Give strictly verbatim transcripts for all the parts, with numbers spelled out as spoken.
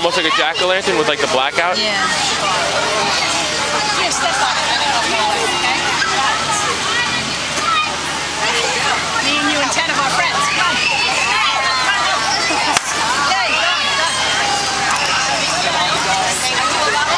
almost like a jack-o'-lantern with like the blackout? Yeah. Here, step on it. I don't know how it, okay? Me and you and ten of our friends. Come on. Yay, done, done. Thank you.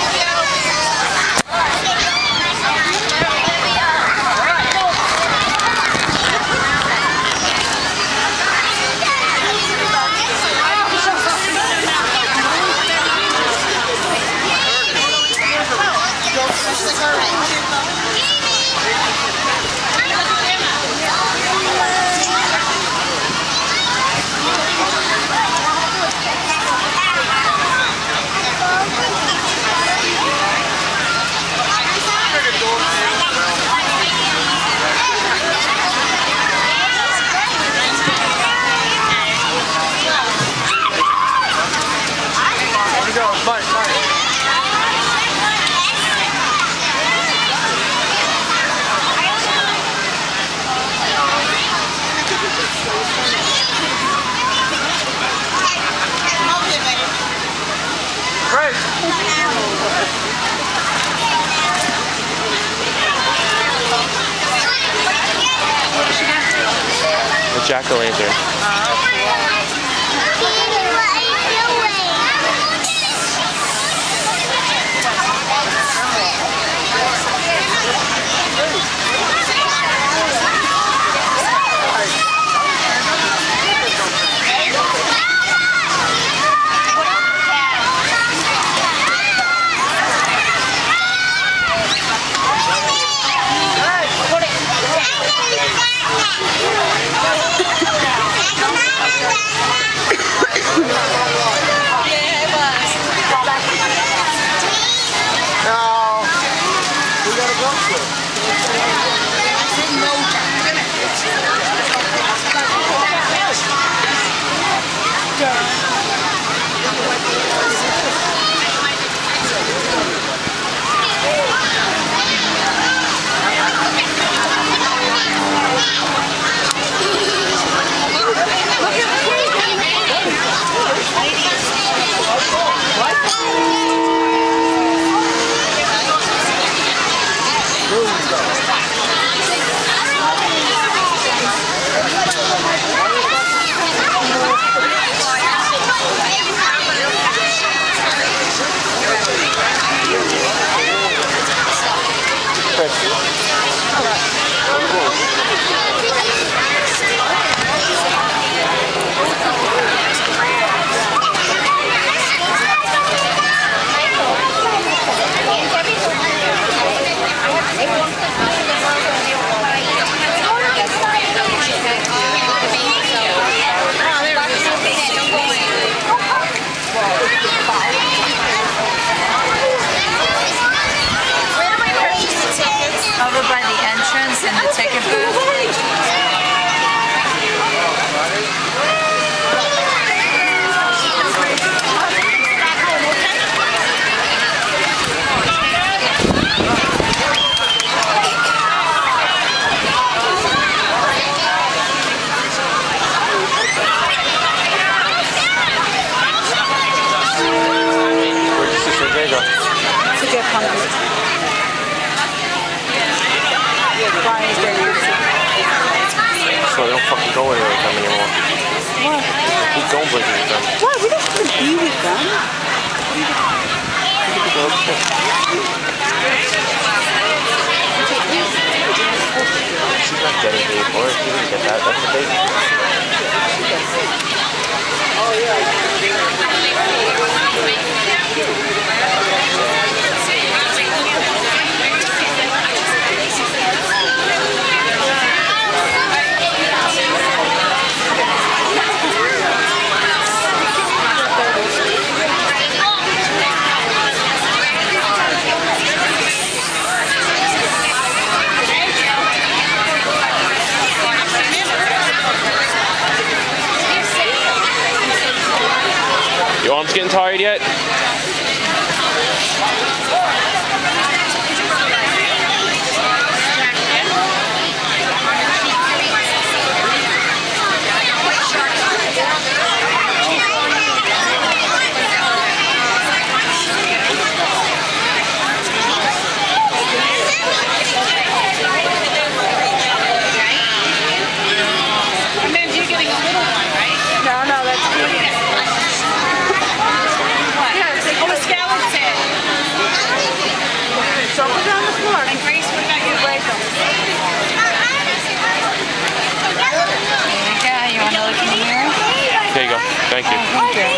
The jack-o'-lantern. Over by the entrance in the ticket booth. Where'd your sister Jay go? To get pumpkin. So they don't fucking go anywhere with them anymore. What? Keep going places with them. What? We don't have to be with them. She's not getting paid for it. She didn't get that. That's the baby. Oh, Your arm's getting tired yet? Thank you. Thank you.